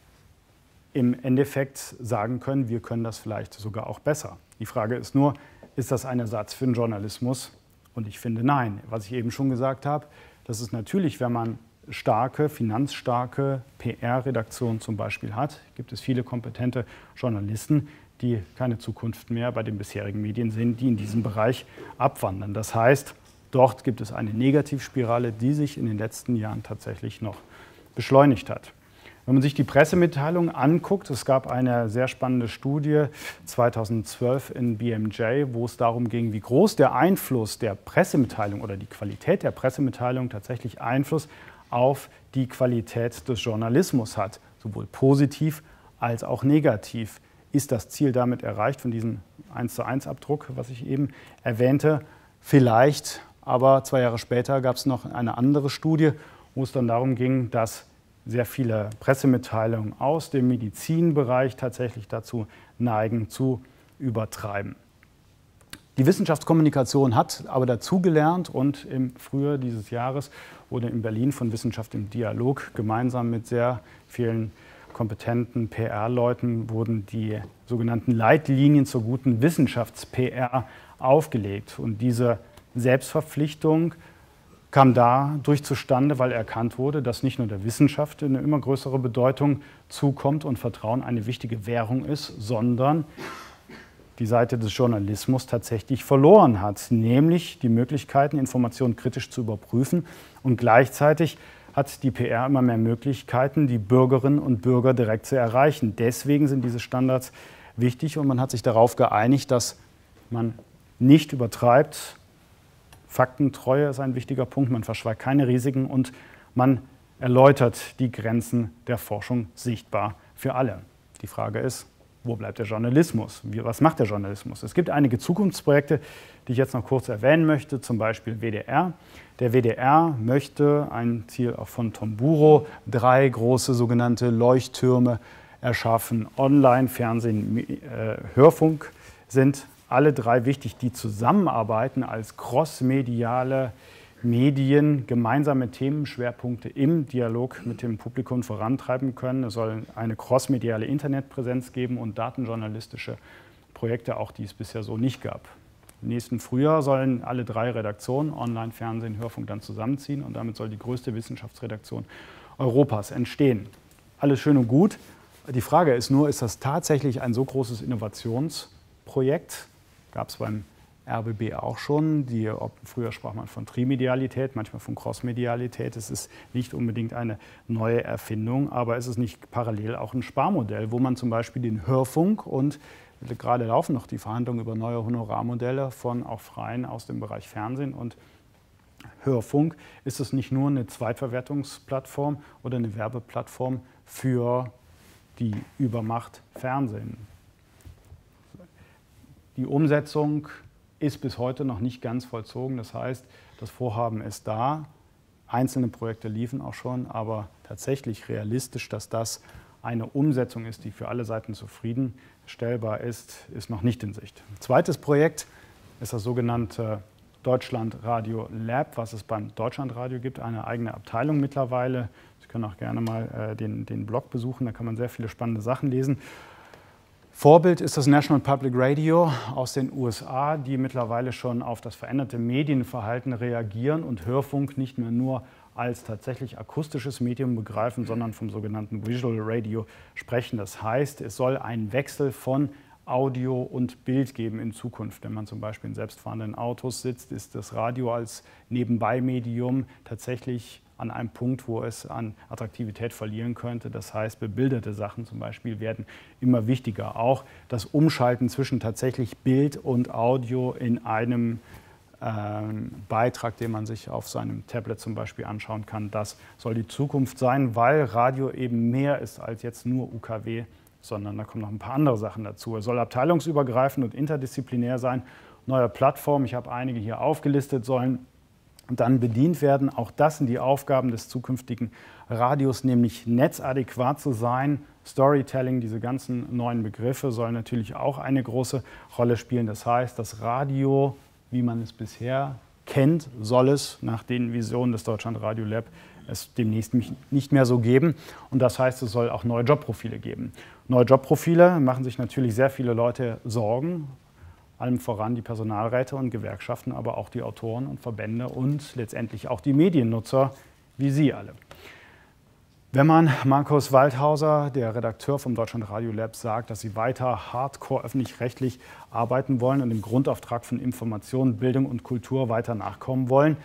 im Endeffekt sagen können, wir können das vielleicht sogar auch besser. Die Frage ist nur, ist das ein Ersatz für den Journalismus? Und ich finde, nein. Was ich eben schon gesagt habe, das ist natürlich, wenn man starke, finanzstarke P R-Redaktion zum Beispiel hat, gibt es viele kompetente Journalisten, die keine Zukunft mehr bei den bisherigen Medien sehen, die in diesem Bereich abwandern. Das heißt, dort gibt es eine Negativspirale, die sich in den letzten Jahren tatsächlich noch beschleunigt hat. Wenn man sich die Pressemitteilung anguckt, es gab eine sehr spannende Studie zweitausendzwölf in B M J, wo es darum ging, wie groß der Einfluss der Pressemitteilung oder die Qualität der Pressemitteilung tatsächlich Einfluss auf die Qualität des Journalismus hat, sowohl positiv als auch negativ. Ist das Ziel damit erreicht von diesem eins zu eins Abdruck, was ich eben erwähnte? Vielleicht, aber zwei Jahre später gab es noch eine andere Studie, wo es dann darum ging, dass sehr viele Pressemitteilungen aus dem Medizinbereich tatsächlich dazu neigen, zu übertreiben. Die Wissenschaftskommunikation hat aber dazugelernt und im Frühjahr dieses Jahres wurde in Berlin von Wissenschaft im Dialog gemeinsam mit sehr vielen kompetenten P R-Leuten wurden die sogenannten Leitlinien zur guten Wissenschafts-P R aufgelegt. Und diese Selbstverpflichtung kam dadurch zustande, weil erkannt wurde, dass nicht nur der Wissenschaft eine immer größere Bedeutung zukommt und Vertrauen eine wichtige Währung ist, sondern die Seite des Journalismus tatsächlich verloren hat, nämlich die Möglichkeiten, Informationen kritisch zu überprüfen. Und gleichzeitig hat die P R immer mehr Möglichkeiten, die Bürgerinnen und Bürger direkt zu erreichen. Deswegen sind diese Standards wichtig und man hat sich darauf geeinigt, dass man nicht übertreibt. Faktentreue ist ein wichtiger Punkt, man verschweigt keine Risiken und man erläutert die Grenzen der Forschung sichtbar für alle. Die Frage ist, wo bleibt der Journalismus? Was macht der Journalismus? Es gibt einige Zukunftsprojekte, die ich jetzt noch kurz erwähnen möchte, zum Beispiel W D R. Der W D R möchte, ein Ziel auch von Tomburo, drei große sogenannte Leuchttürme erschaffen. Online, Fernsehen, äh, Hörfunk sind alle drei wichtig, die zusammenarbeiten als crossmediale Medien gemeinsame Themenschwerpunkte im Dialog mit dem Publikum vorantreiben können. Es soll eine crossmediale Internetpräsenz geben und datenjournalistische Projekte, auch die es bisher so nicht gab. Im nächsten Frühjahr sollen alle drei Redaktionen, Online, Fernsehen, Hörfunk, dann zusammenziehen und damit soll die größte Wissenschaftsredaktion Europas entstehen. Alles schön und gut. Die Frage ist nur, ist das tatsächlich ein so großes Innovationsprojekt? Gab es beim R B B auch schon. Die, früher sprach man von Trimedialität, manchmal von Crossmedialität. Es ist nicht unbedingt eine neue Erfindung, aber es ist nicht parallel auch ein Sparmodell, wo man zum Beispiel den Hörfunk und gerade laufen noch die Verhandlungen über neue Honorarmodelle von auch Freien aus dem Bereich Fernsehen und Hörfunk. Ist es nicht nur eine Zweitverwertungsplattform oder eine Werbeplattform für die Übermacht Fernsehen? Die Umsetzung ist bis heute noch nicht ganz vollzogen. Das heißt, das Vorhaben ist da. Einzelne Projekte liefen auch schon, aber tatsächlich realistisch, dass das eine Umsetzung ist, die für alle Seiten zufriedenstellbar ist, ist noch nicht in Sicht. Ein zweites Projekt ist das sogenannte Deutschlandradio Lab, was es beim Deutschlandradio gibt, eine eigene Abteilung mittlerweile. Sie können auch gerne mal äh, den, den Blog besuchen, da kann man sehr viele spannende Sachen lesen. Vorbild ist das National Public Radio aus den U S A, die mittlerweile schon auf das veränderte Medienverhalten reagieren und Hörfunk nicht mehr nur als tatsächlich akustisches Medium begreifen, sondern vom sogenannten Visual Radio sprechen. Das heißt, es soll einen Wechsel von Audio und Bild geben in Zukunft. Wenn man zum Beispiel in selbstfahrenden Autos sitzt, ist das Radio als Nebenbei-Medium tatsächlich an einem Punkt, wo es an Attraktivität verlieren könnte. Das heißt, bebilderte Sachen zum Beispiel werden immer wichtiger. Auch das Umschalten zwischen tatsächlich Bild und Audio in einem ähm, Beitrag, den man sich auf seinem Tablet zum Beispiel anschauen kann, das soll die Zukunft sein, weil Radio eben mehr ist als jetzt nur U K W, sondern da kommen noch ein paar andere Sachen dazu. Es soll abteilungsübergreifend und interdisziplinär sein. Neue Plattformen, ich habe einige hier aufgelistet, sollen dann bedient werden. Auch das sind die Aufgaben des zukünftigen Radios, nämlich netzadäquat zu sein. Storytelling, diese ganzen neuen Begriffe sollen natürlich auch eine große Rolle spielen. Das heißt, das Radio, wie man es bisher kennt, soll es nach den Visionen des Deutschlandradio Lab es demnächst nicht mehr so geben. Und das heißt, es soll auch neue Jobprofile geben. Neue Jobprofile machen sich natürlich sehr viele Leute Sorgen, allem voran die Personalräte und Gewerkschaften, aber auch die Autoren und Verbände und letztendlich auch die Mediennutzer, wie Sie alle. Wenn man Markus Waldhauser, der Redakteur vom Deutschlandradio Lab, sagt, dass sie weiter hardcore öffentlich-rechtlich arbeiten wollen und dem Grundauftrag von Information, Bildung und Kultur weiter nachkommen wollen,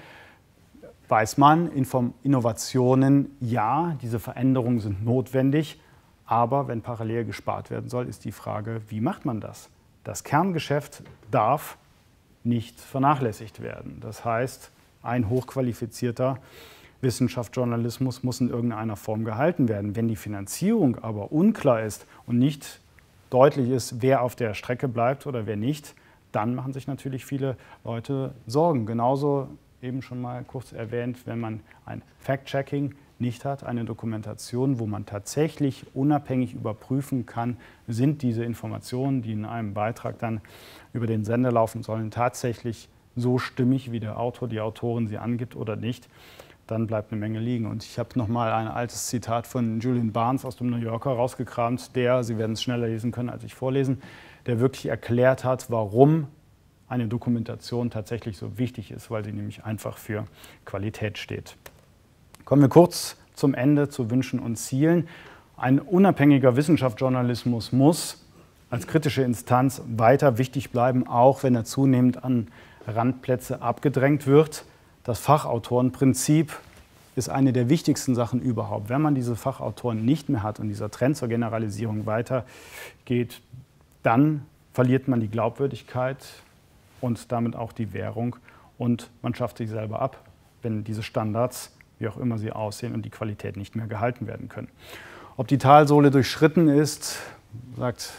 weiß man, Innovationen, ja, diese Veränderungen sind notwendig, aber wenn parallel gespart werden soll, ist die Frage, wie macht man das? Das Kerngeschäft darf nicht vernachlässigt werden. Das heißt, ein hochqualifizierter Wissenschaftsjournalismus muss in irgendeiner Form gehalten werden. Wenn die Finanzierung aber unklar ist und nicht deutlich ist, wer auf der Strecke bleibt oder wer nicht, dann machen sich natürlich viele Leute Sorgen. Genauso eben schon mal kurz erwähnt, wenn man ein Fact-Checking nicht hat, eine Dokumentation, wo man tatsächlich unabhängig überprüfen kann, sind diese Informationen, die in einem Beitrag dann über den Sender laufen sollen, tatsächlich so stimmig, wie der Autor, die Autorin sie angibt oder nicht, dann bleibt eine Menge liegen. Und ich habe noch mal ein altes Zitat von Julian Barnes aus dem New Yorker rausgekramt, der, Sie werden es schneller lesen können als ich vorlesen, der wirklich erklärt hat, warum eine Dokumentation tatsächlich so wichtig ist, weil sie nämlich einfach für Qualität steht. Kommen wir kurz zum Ende zu Wünschen und Zielen. Ein unabhängiger Wissenschaftsjournalismus muss als kritische Instanz weiter wichtig bleiben, auch wenn er zunehmend an Randplätze abgedrängt wird. Das Fachautorenprinzip ist eine der wichtigsten Sachen überhaupt. Wenn man diese Fachautoren nicht mehr hat und dieser Trend zur Generalisierung weitergeht, dann verliert man die Glaubwürdigkeit und damit auch die Währung und man schafft sich selber ab, wenn diese Standards, wie auch immer sie aussehen, und die Qualität nicht mehr gehalten werden können. Ob die Talsohle durchschritten ist, sagt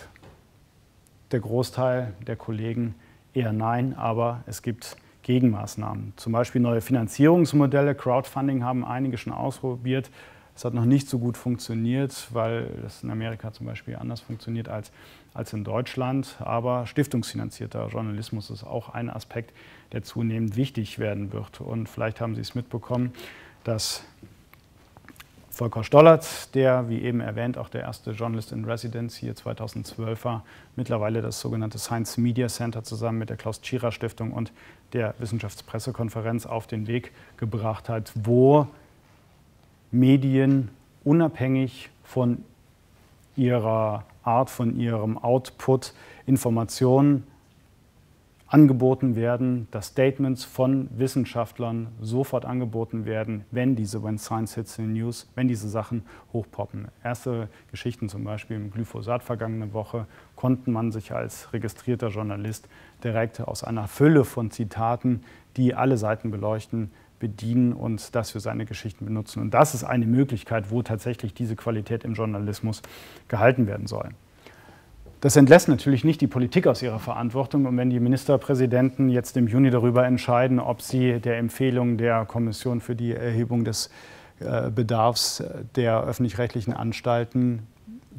der Großteil der Kollegen eher nein, aber es gibt Gegenmaßnahmen. Zum Beispiel neue Finanzierungsmodelle, Crowdfunding haben einige schon ausprobiert. Es hat noch nicht so gut funktioniert, weil es in Amerika zum Beispiel anders funktioniert als, als in Deutschland. Aber stiftungsfinanzierter Journalismus ist auch ein Aspekt, der zunehmend wichtig werden wird. Und vielleicht haben Sie es mitbekommen, dass Volker Stollert, der, wie eben erwähnt, auch der erste Journalist in Residence hier zweitausendzwölf war, mittlerweile das sogenannte Science Media Center zusammen mit der Klaus-Tschira-Stiftung und der Wissenschaftspressekonferenz auf den Weg gebracht hat, wo Medien unabhängig von ihrer Art, von ihrem Output Informationen angeboten werden, dass Statements von Wissenschaftlern sofort angeboten werden, wenn diese When Science Hits the News, wenn diese Sachen hochpoppen. Erste Geschichten zum Beispiel im Glyphosat vergangene Woche konnten man sich als registrierter Journalist direkt aus einer Fülle von Zitaten, die alle Seiten beleuchten, bedienen und das für seine Geschichten benutzen. Und das ist eine Möglichkeit, wo tatsächlich diese Qualität im Journalismus gehalten werden soll. Das entlässt natürlich nicht die Politik aus ihrer Verantwortung. Und wenn die Ministerpräsidenten jetzt im Juni darüber entscheiden, ob sie der Empfehlung der Kommission für die Erhebung des Bedarfs der öffentlich-rechtlichen Anstalten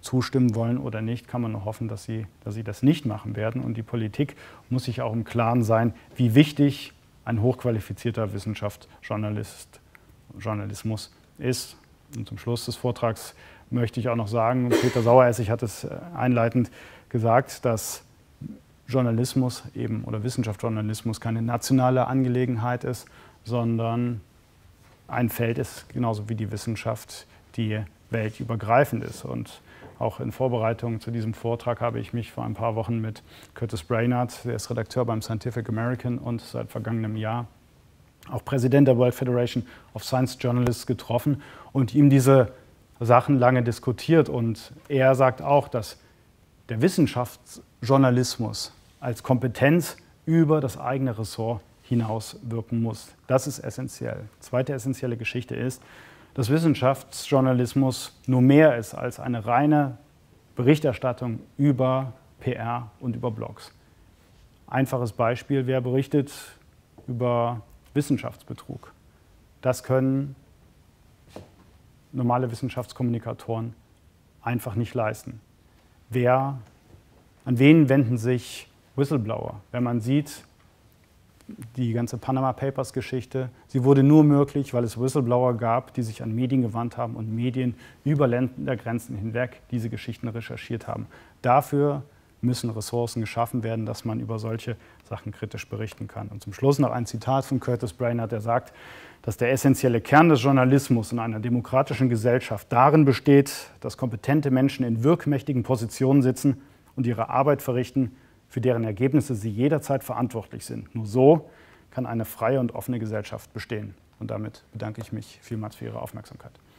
zustimmen wollen oder nicht, kann man nur hoffen, dass sie, dass sie das nicht machen werden. Und die Politik muss sich auch im Klaren sein, wie wichtig ein hochqualifizierter Wissenschaftsjournalist, Journalismus ist. Und zum Schluss des Vortrags möchte ich auch noch sagen, Peter Saueressig hat es einleitend gesagt, dass Journalismus eben oder Wissenschaftsjournalismus keine nationale Angelegenheit ist, sondern ein Feld ist, genauso wie die Wissenschaft, die weltübergreifend ist. Und auch in Vorbereitung zu diesem Vortrag habe ich mich vor ein paar Wochen mit Curtis Brainard, der ist Redakteur beim Scientific American und seit vergangenem Jahr auch Präsident der World Federation of Science Journalists, getroffen und ihm diese Sachen lange diskutiert. Und er sagt auch, dass der Wissenschaftsjournalismus als Kompetenz über das eigene Ressort hinaus wirken muss. Das ist essentiell. Zweite essentielle Geschichte ist, dass Wissenschaftsjournalismus nur mehr ist als eine reine Berichterstattung über P R und über Blogs. Einfaches Beispiel, wer berichtet über Wissenschaftsbetrug? Das können normale Wissenschaftskommunikatoren einfach nicht leisten. Wer, an wen wenden sich Whistleblower? Wenn man sieht, die ganze Panama Papers Geschichte, sie wurde nur möglich, weil es Whistleblower gab, die sich an Medien gewandt haben und Medien über Ländergrenzen hinweg diese Geschichten recherchiert haben. Dafür müssen Ressourcen geschaffen werden, dass man über solche Sachen kritisch berichten kann. Und zum Schluss noch ein Zitat von Curtis Brainard, der sagt, dass der essentielle Kern des Journalismus in einer demokratischen Gesellschaft darin besteht, dass kompetente Menschen in wirkmächtigen Positionen sitzen und ihre Arbeit verrichten, für deren Ergebnisse sie jederzeit verantwortlich sind. Nur so kann eine freie und offene Gesellschaft bestehen. Und damit bedanke ich mich vielmals für Ihre Aufmerksamkeit.